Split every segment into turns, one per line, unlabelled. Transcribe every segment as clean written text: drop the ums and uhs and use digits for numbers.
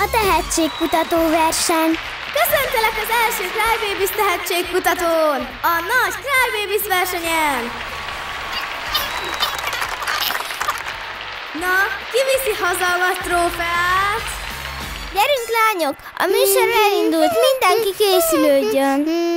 a tehetségkutató verseny.
Köszöntelek az első Crybabies tehetségkutatón, a nagy Crybabies versenyen! Na, ki viszi haza a nagy trófeát?
Gyerünk, lányok! A műsor elindult, mindenki készülődjön!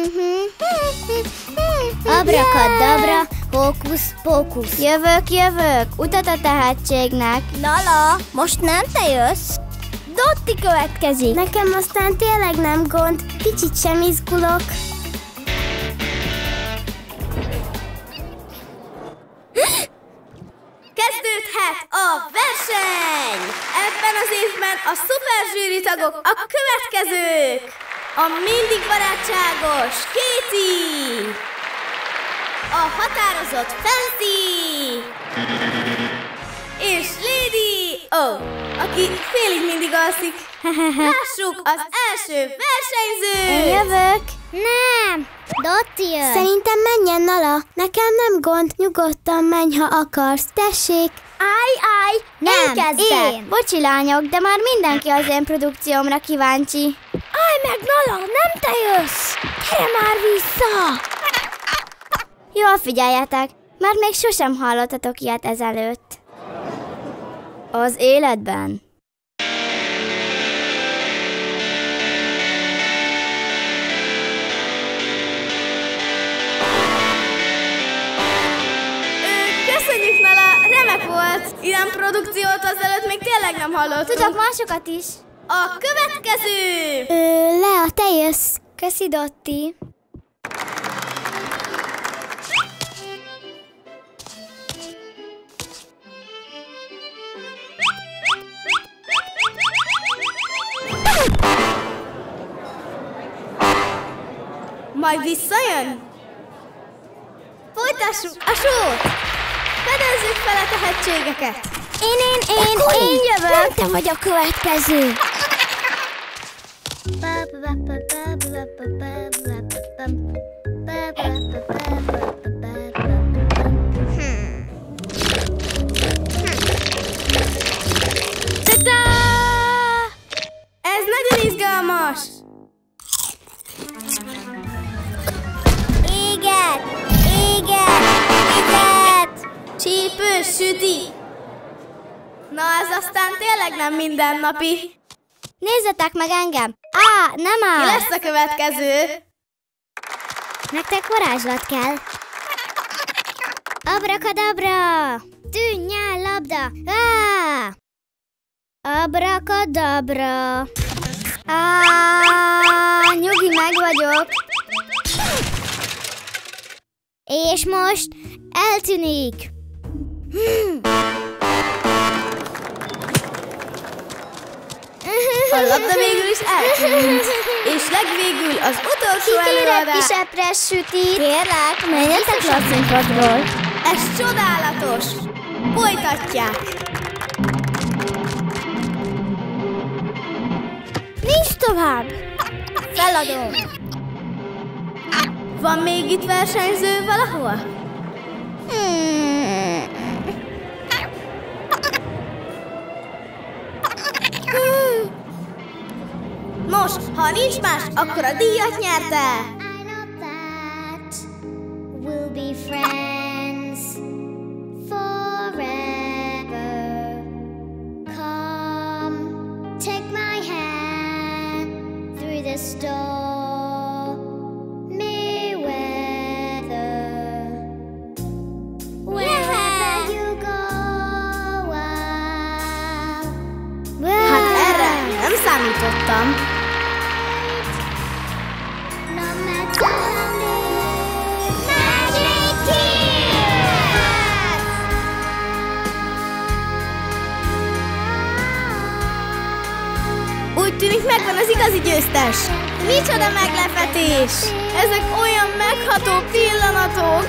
Abrakadabra, hókusz-pókusz. Jövök, utat a tehetségnek. Lala, most nem te jössz? Dotti következik. Nekem aztán tényleg nem gond, kicsit sem izgulok.
Kezdődhet a verseny! Ebben az évben a szuper zsűri tagok a következők! A mindig barátságos Katie! A határozott Fancy! És Lady O, aki félig mindig alszik. Lássuk az első versenyzőt!
Én jövök. Nem, Dotti jön. Szerintem menjen, Nala. Nekem nem gond, nyugodtan menj, ha akarsz. Tessék. Állj, nem, én kezdek. Bocsi, lányok, de már mindenki az én produkciómra kíváncsi. Állj meg, Nala, nem te jössz. Gyere már vissza. Jól figyeljetek, mert még sosem hallottatok ilyet ezelőtt. Az életben.
Köszönjük, Nala, remek volt! Ilyen produkciót azelőtt még tényleg nem hallottunk.
Tudok másokat is.
A következő!
Lea, te jössz. Köszi, Dotti.
Majd visszajön? Folytassuk a sót! Fedezzük fel a tehetségeket!
Én jövök! Nem te vagy a következő!
Ta-da! Ez nagyon izgalmas!
Éget!
Csípős süti! Na, ez aztán tényleg nem mindennapi.
Nézzetek meg engem! Nem
Ki
áll!
lesz a következő?
Nektek varázslat kell. Abrakadabra! Tűnj el, labda! Abrakadabra! Nyugi, meg vagyok. És most eltűnik.
A labda végül is eltűnt. És legvégül az utolsó előadás.
Kis epres sütit. Kérlek, menjetek le a színpadról.
Ez csodálatos. Folytatják.
Nincs tovább. Feladom.
Van még itt versenyző valahol? Nos, ha nincs más, akkor a díjat nyerte!
We'll be friends forever. Come, take my hand through the stormy weather. Wherever you go,
Hát erre nem számítottam. Úgy tűnik, megvan az igazi győztes. Micsoda meglepetés! Ezek olyan megható pillanatok!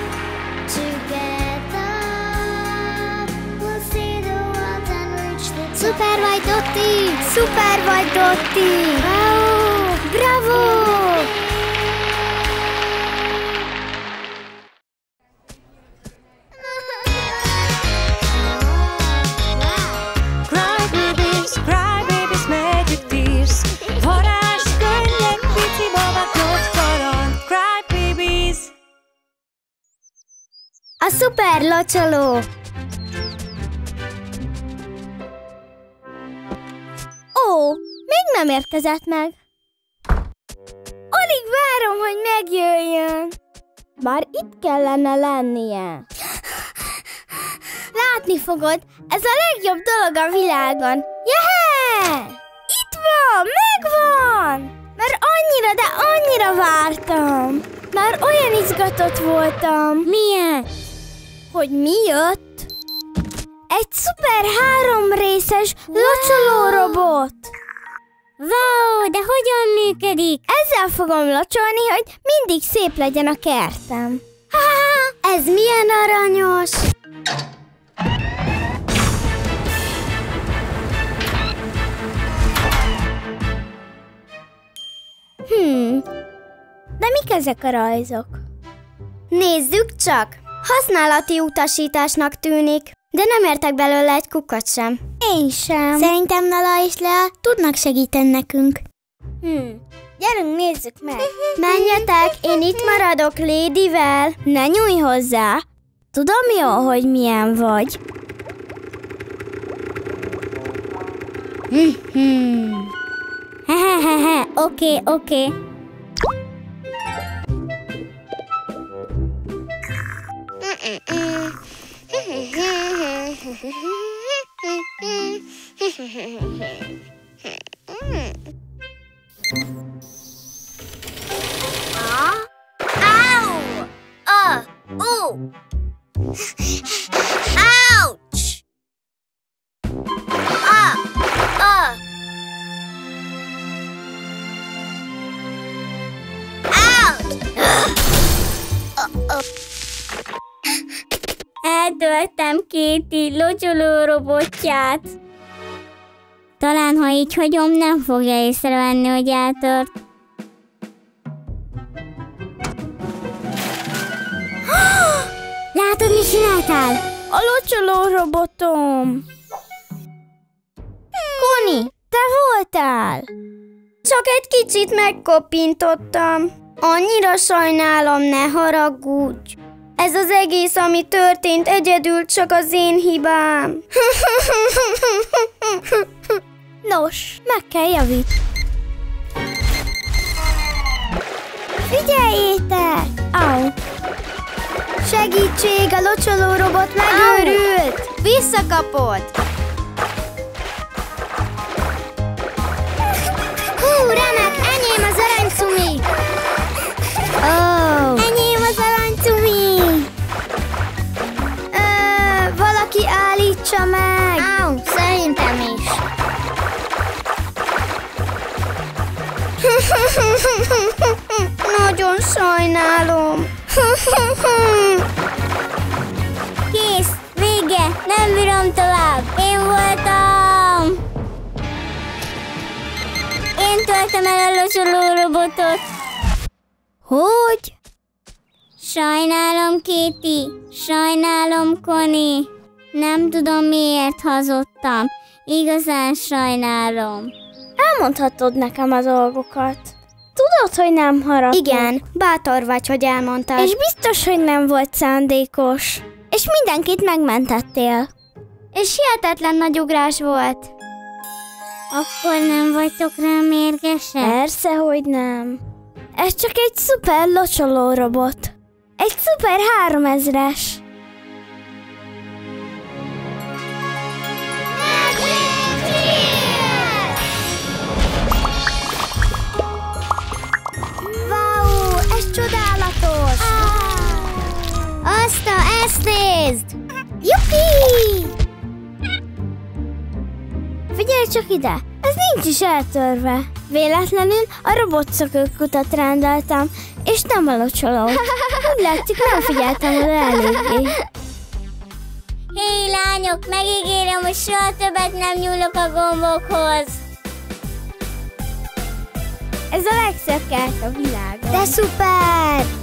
Szuper vagy, Dotti! Szuper vagy, Dotti! Bravo! Bravo!
Crybabies, crybabies make
szuper locsoló! Ó, még nem érkezett meg. Alig várom, hogy megjöjjön. Már itt kellene lennie. Látni fogod, ez a legjobb dolog a világon. Jehe! Itt van, megvan! Már annyira, de annyira vártam. Már olyan izgatott voltam. Miért? Hogy mi jött? Egy szuper 3 részes locsoló robot. Wow, de hogyan működik? Ezzel fogom locsolni, hogy mindig szép legyen a kertem. Ez milyen aranyos! De mik ezek a rajzok? Nézzük csak! Használati utasításnak tűnik, de nem értek belőle egy kukat sem. Én sem. Szerintem Nala és Lea tudnak segíteni nekünk. Gyerünk, nézzük meg! Menjetek, én itt maradok Ladyvel. Ne nyújj hozzá! Tudom jól, hogy milyen vagy. Oké. Eltöltem Katie locsoló robotját. Talán, ha így hagyom, nem fogja észrevenni, hogy eltört. Látod, mit csináltál? A locsoló robotom. Connie, te voltál? Csak egy kicsit megkoppintottam. Annyira sajnálom, ne haragudj. Ez az egész, ami történt, egyedül csak az én hibám. Nos, meg kell javítani. Figyeljétek! Au! Segítség, a locsoló robot megőrült! Visszakapod! Hú, remek! Enyém az aranycumi! Oh. Enyém az aranycumi! Valaki állítsa meg! Au, szerintem is! Nagyon sajnálom! Kész! Vége! Nem bírom tovább! Én voltam! Én töltem el a locsoló robotot! Hogy? Sajnálom, Katie! Sajnálom, Connie! Nem tudom, miért hazudtam. Igazán sajnálom. Elmondhatod nekem a dolgokat. Tudod, hogy nem haragudj. Igen, bátor vagy, hogy elmondtad. És biztos, hogy nem volt szándékos. És mindenkit megmentettél. És hihetetlen nagy ugrás volt. Akkor nem vagytok rá mérgesek? Persze, hogy nem. Ez csak egy szuper locsoló robot. Egy szuper 3000-es. Wow, ez csodálatos! Ezt nézd! Jupi! Figyelj csak ide! Ez nincs is eltörve. Véletlenül a robotszökőkutat rendeltem, és nem a locsolót. Úgy látszik, nem figyeltem oda eléggé. Hé, lányok, megígérem, hogy soha többet nem nyúlok a gombokhoz. Ez a legszebb kert a világon. De szuper!